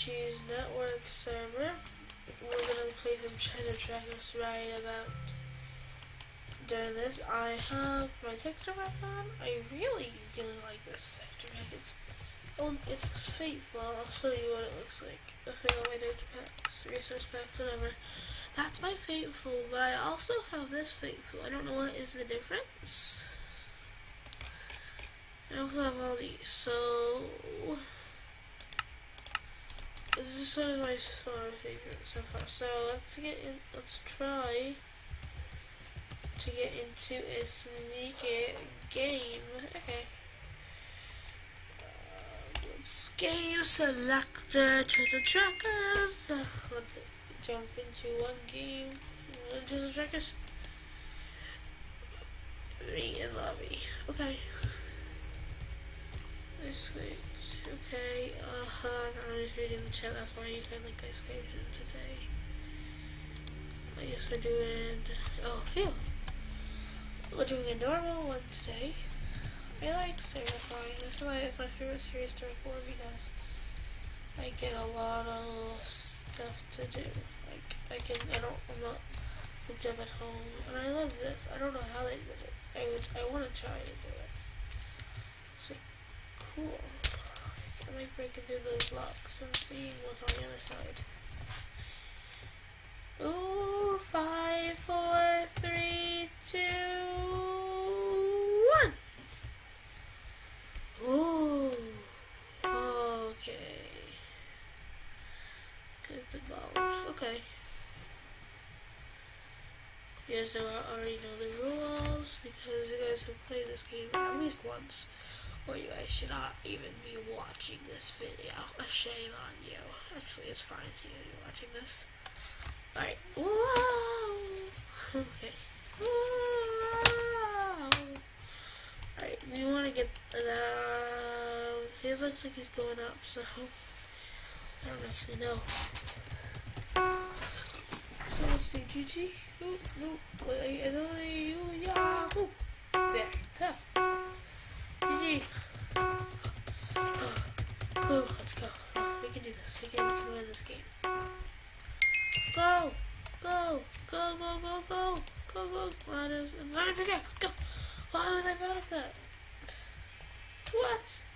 choose network server. We're gonna play some treasure trackers right about doing this. I have my texture pack on. I really like this texture pack. It's faithful. I'll show you what it looks like. Okay, all my texture packs, resource packs, whatever. That's my faithful, but I also have this faithful. I don't know what is the difference. I also have all these. So this one is my favorite so far. So let's try to get into a sneaky game. Okay. Let's game selector treasure trackers. Let's jump into one game. Treasure trackers. Me in lobby. Okay. Okay, I was reading the chat, that's why you had like ice cream today. I guess we're doing, field. We're doing a normal one today. I like Certifying. This is why it's my favorite series to record because I get a lot of stuff to do. Like, I'm not cooped up at home, and I love this. I don't know how they did it. I want to try to do it. It's like, cool. I might break into those blocks and see what's on the other side. Ooh, 5, 4, 3, 2, 1. Ooh. Okay. Get the goals. Okay. You guys know I already know the rules because you guys have played this game at least once. Or you guys should not even be watching this video. A shame on you. Actually, it's fine to you watching this. Alright. Whoa! Okay. Whoa! Alright, we want to get his looks like he's going up, so I don't actually know. So let's do GG. Ooh, Yahoo! There. Tough. GG. Let's go. We can do this. We can win this game. Go! Go! Go, go, go, go! Go, go! Ladders. Ladder pickaxe! Go! Why was I bad at that? What?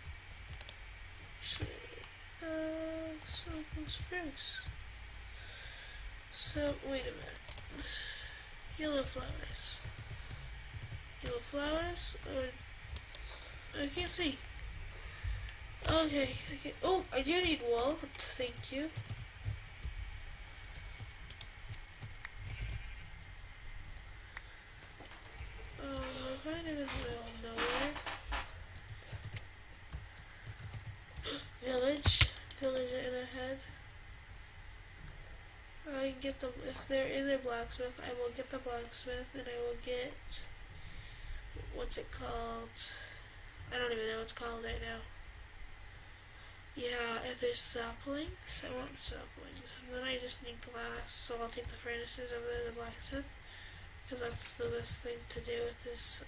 Something spruce. So, wait a minute. Yellow flowers. Yellow flowers? I can't see. Okay. Oh, I do need wool. Thank you. We're kind of in the middle of nowhere. Village in ahead. I can get if there is a blacksmith, I will get the blacksmith and I will get, what's it called? I don't even know what it's called right now. Yeah, if there's saplings, I want saplings. And then I just need glass, so I'll take the furnaces over there to the blacksmith. Because that's the best thing to do with this.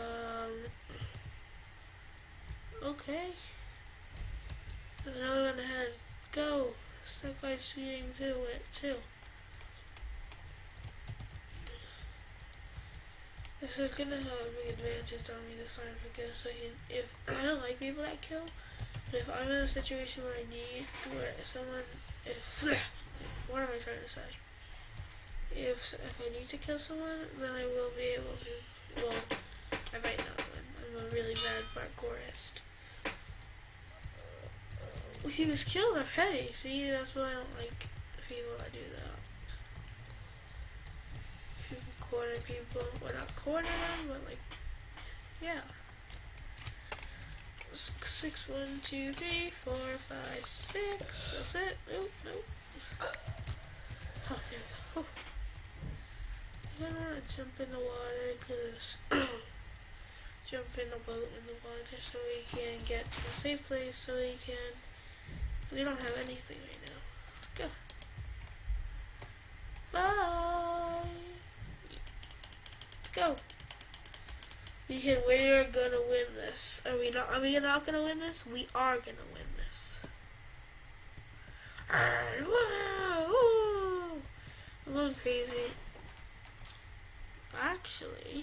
Okay. There's another one ahead. Go! That guy's feeding to it, too. This is gonna have a big advantage on me this time because if I don't like people that kill, but if I'm in a situation where I need where someone, what am I trying to say? If I need to kill someone, then I will be able to. Well, I might not win. I'm a really bad parkourist. He was killed already. See, that's why I don't like people that do that. People corner people. Well, not corner them, but like, yeah. 6, 1, 2, 3, 4, 5, 6. That's it. Nope, nope. Oh, there we go. I don't want to jump in the water because jump in the boat in the water so we can get to a safe place so we can. We don't have anything right now. Go. Bye. Let's go. We're gonna win this. Are we not? Are we not gonna win this? We are gonna win this. I'm going crazy. Actually,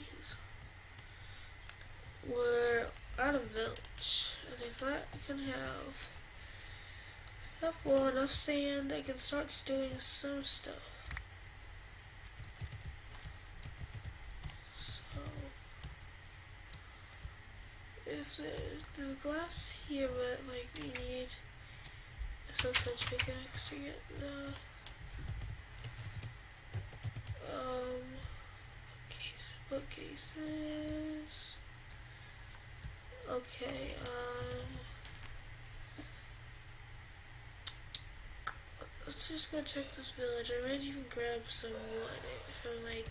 we're out of village, and if I can have enough wool, enough sand, I can start doing some stuff. So, if there's glass here, but like we need a silkwood pickaxe to get the bookcases. Okay, let's just go check this village. I might even grab some wood if I'm like,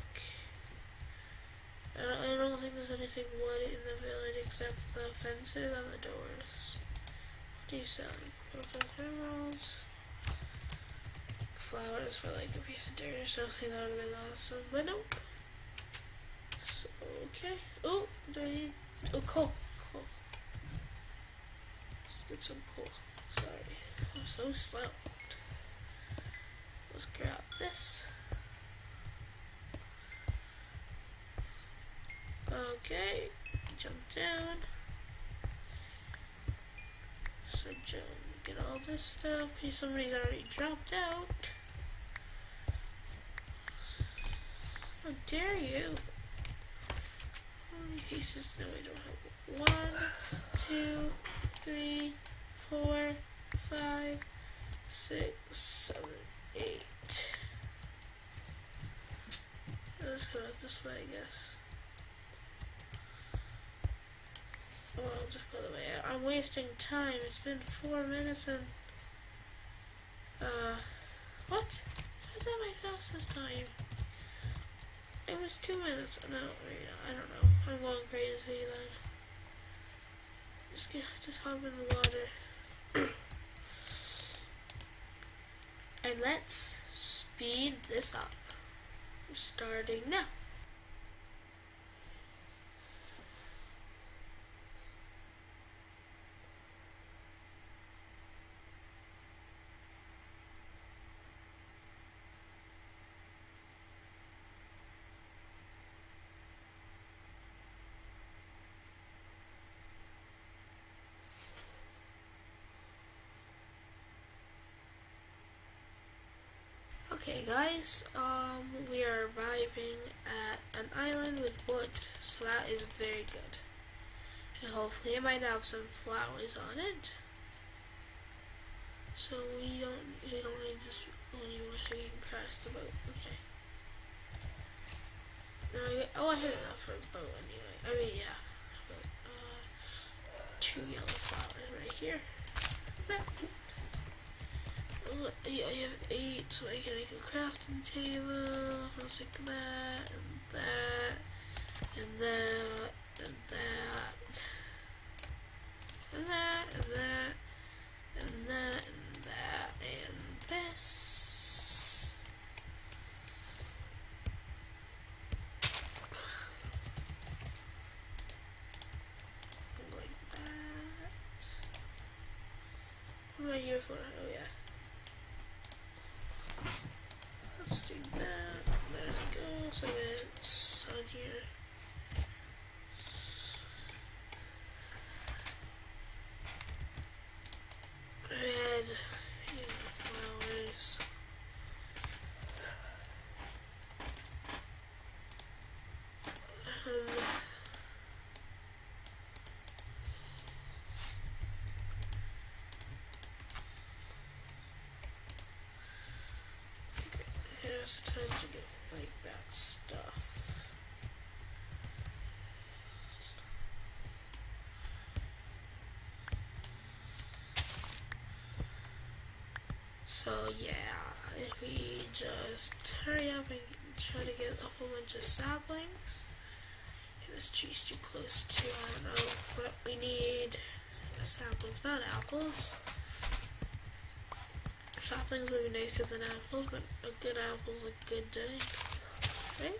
I don't think there's anything wood in the village except the fences and the doors. What do you sell? Emeralds. Flowers for like a piece of dirt or something, that would have been awesome. But nope. So, okay. Oh, do I need, oh, coal. Let's get some coal. Sorry, I'm so slow. Let's grab this. Okay, jump down. So jump, get all this stuff. Somebody's already dropped out. How dare you? How many pieces? No, we don't have. 1, 2, 3, 4, 5, 6, 7, 8. Let's go out this way, I guess. Oh, I'll just go the way out. I'm wasting time. It's been 4 minutes and what? How's that my fastest time? It was 2 minutes. No, I don't know. I'm going crazy then. Just hop in the water. And let's speed this up. Starting now. Okay guys, we are arriving at an island with wood, so that is very good. And hopefully it might have some flowers on it. So we don't need this anymore, so we can crash the boat. Okay. Oh, I had enough for a boat anyway. I mean, yeah. But, 2 yellow flowers right here. Yeah, I have 8, so I can make a crafting table. I'll take that, and that, and that, and that, and that, and that, and that, and that, and this. Like that. What am I here for? Oh yeah. Let's do that. There we go. So it's on here. Red, flowers. Here's the time to get like that stuff. So yeah, if we just hurry up and try to get a whole bunch of saplings. This tree's too close to, I don't know what we need. Saplings, not apples. Saplings would be nicer than apples, but a good apple's a good day. Right?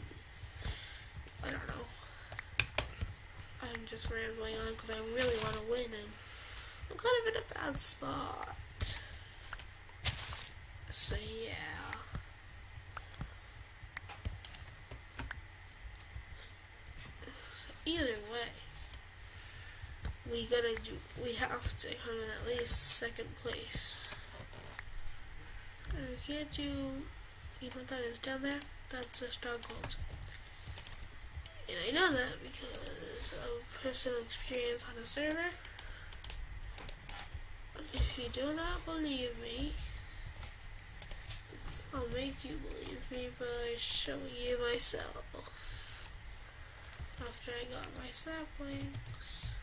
I don't know. I'm just rambling on because I really want to win and I'm kind of in a bad spot. So yeah. So either way, we have to come in at least second place. And we can't do, you know what that is down there? That's a stronghold. And I know that because of personal experience on a server. If you do not believe me, I'll make you believe me by showing you myself. After I got my saplings,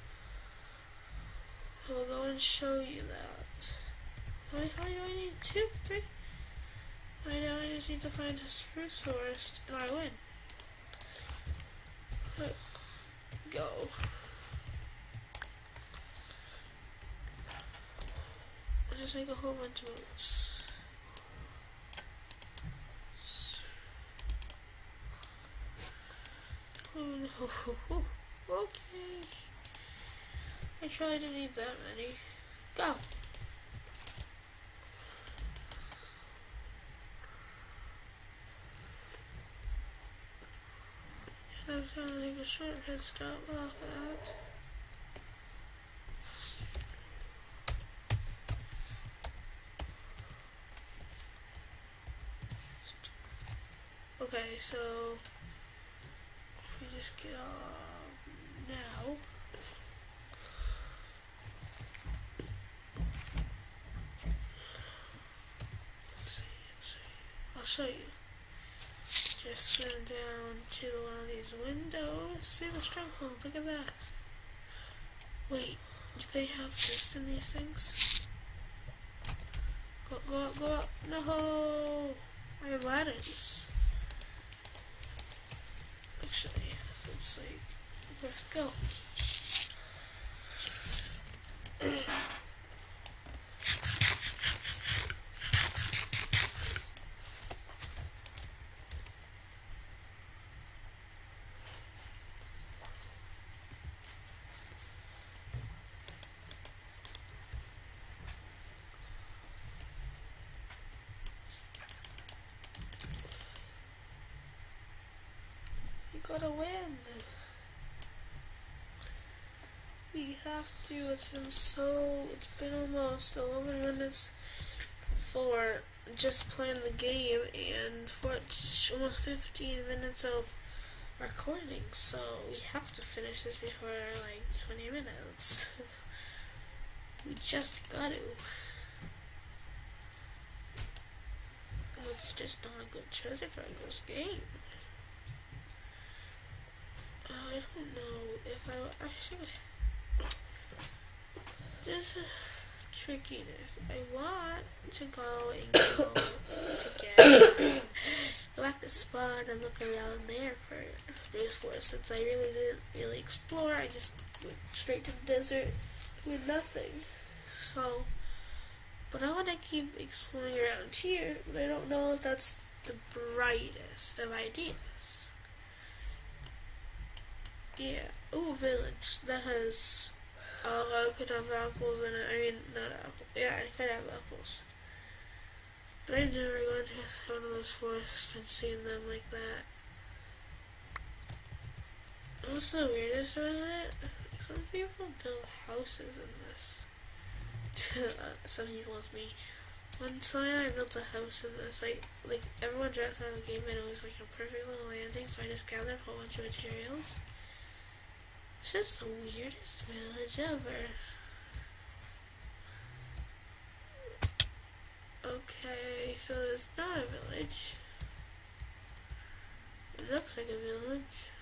I will go and show you that. How many do I need? 2? 3? Right now I just need to find a spruce forest and I win. Go. I'll just make a whole bunch of moves. Oh no. Okay. I tried to need that many. Go. I was gonna take a short head stop off that. Okay, so if we just get off now. Let's see. I'll show you. Just swim down to one of these windows. See the stronghold, look at that. Wait, do they have this in these things? Go up. No! I have ladders. Actually, it's like, let's go. Gotta win. We have to. It's been almost 11 minutes for just playing the game and for almost 15 minutes of recording. So we have to finish this before like 20 minutes. We just got to. It's just not a good treasure for this game. I don't know if I should. There's a trickiness. I want to go and go back to spawn and look around there for spruce forest. Since I really didn't explore, I just went straight to the desert with nothing. So, but I want to keep exploring around here, but I don't know if that's the brightest of ideas. Yeah. Ooh, village. That has... I could have apples in it. I mean, not apples. Yeah, I could have apples. But I've never gone to one of those forests and seen them like that. What's the weirdest about it? Some people build houses in this. Some people with me. One time I built a house in this. Like everyone dropped out of the game and it was like a perfect little landing, so I just gathered a whole bunch of materials. It's just the weirdest village ever. Okay, so it's not a village. It looks like a village.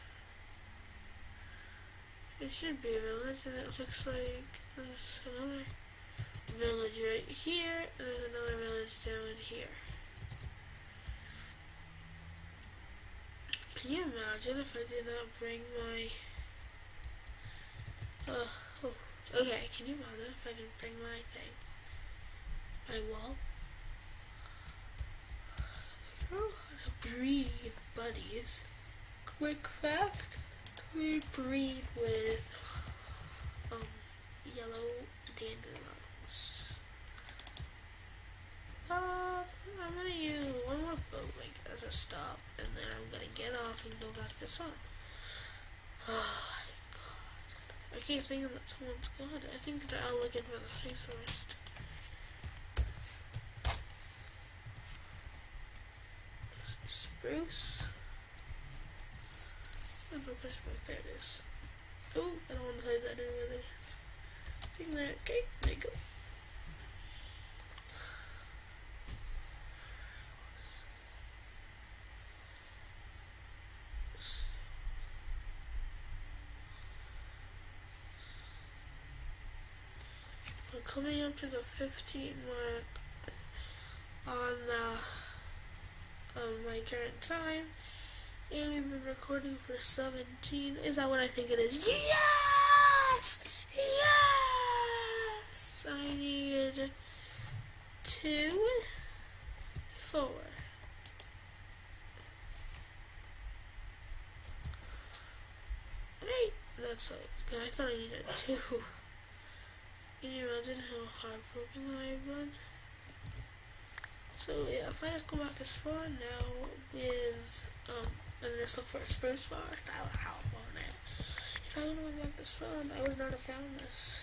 It should be a village, and it looks like there's another village right here, and there's another village down here. Can you imagine if I did not bring my... okay, can you imagine if I didn't bring my thing? My wall? I don't know how to breed buddies. Quick fact, we breed with yellow dandelions. I spawn. Oh my god. I keep thinking that someone's gone. I think that I'm looking for the space forest. Spruce. There it is. Oh, I don't want to hide that in with it. Thing there. Okay, there you go. We're coming up to the 15 mark on my current time, and we've been recording for 17. Is that what I think it is? Yes! Yes! I need 2, 4. Right, that's like, I thought I needed 2. Can you imagine how heartbroken I've been? So yeah, if I just go back to spawn now with and just look for a spruce forest, I would have on it. If I would have went back to spawn, I would not have found this.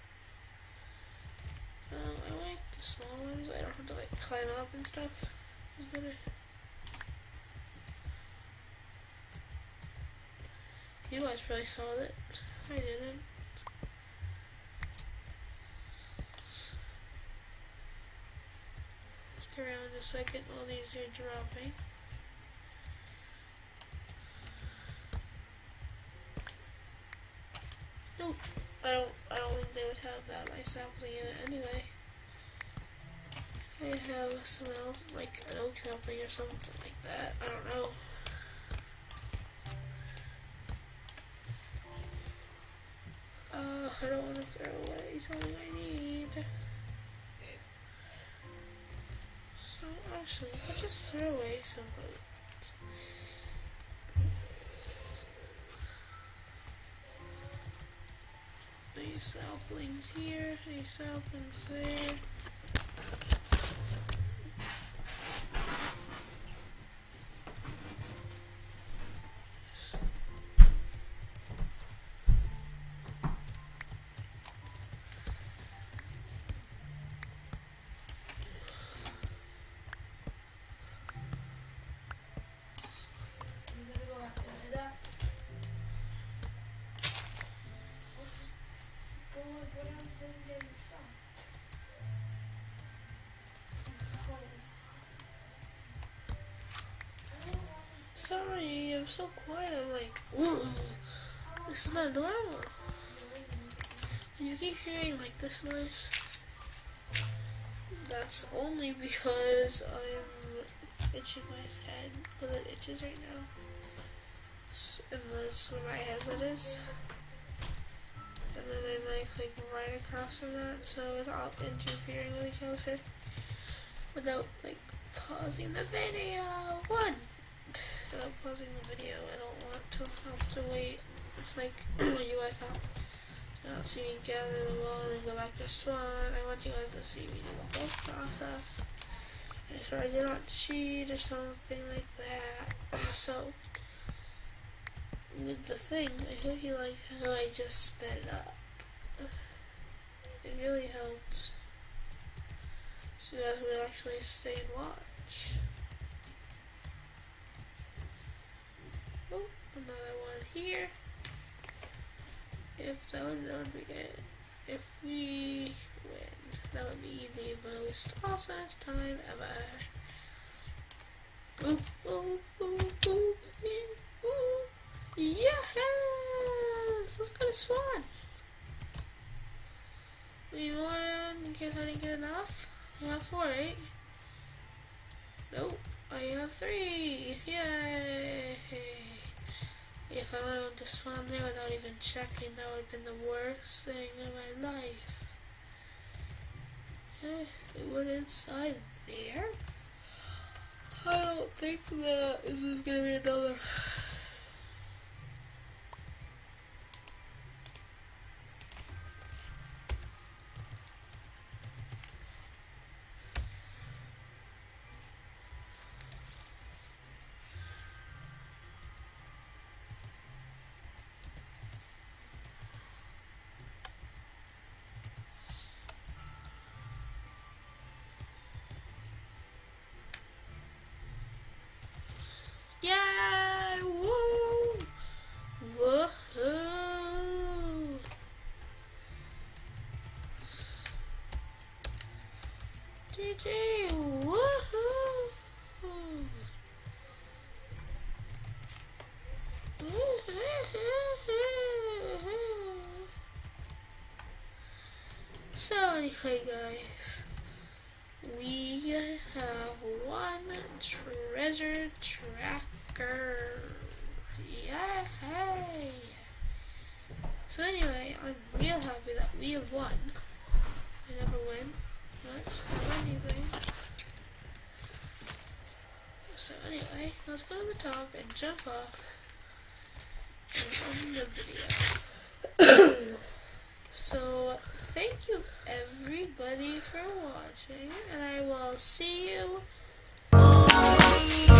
I like the small ones. I don't have to like climb up and stuff. It's better. You guys probably saw it. I didn't. Around a second while these are dropping. Nope, I don't think they would have that nice sapling in it anyway. They have some else, like an oak sapling or something like that. I don't know. I don't want to throw away something I need. So actually, let's just throw away some boats. These saplings here, these saplings there. Sorry, I'm so quiet. I'm like, whoa, this is not normal. And you keep hearing like this noise. That's only because I'm itching my head, because it itches right now. And that's where my headset is. And then my mic like right across from that, so it's all interfering with each other without like pausing the video. Without pausing the video, I don't want to have to wait. It's like what you guys have. Not see me gather the wall and go back to spawn. I want you guys to see me do the whole process. As far as you don't cheat or something like that. So, with the thing, I hope you like how I just sped it up. It really helped. So you guys would actually stay and watch. Oh, another one here. If that would be it. If we win, that would be the most awesome time ever. Ooh, ooh, ooh, ooh, ooh. Yes! Let's go to spawn. We more in case I didn't get enough. I have 4, right? Nope, I have 3. Yay! If I went to spawn there without even checking, that would have been the worst thing in my life. It went inside there. I don't think that this is gonna be another. Gee, woohoo! So anyway, guys, we have one treasure tracker. Yay! So anyway, I'm real happy that we have won. I never win, but anything. So anyway, let's go to the top and jump off and end the video. So thank you everybody for watching, and I will see you all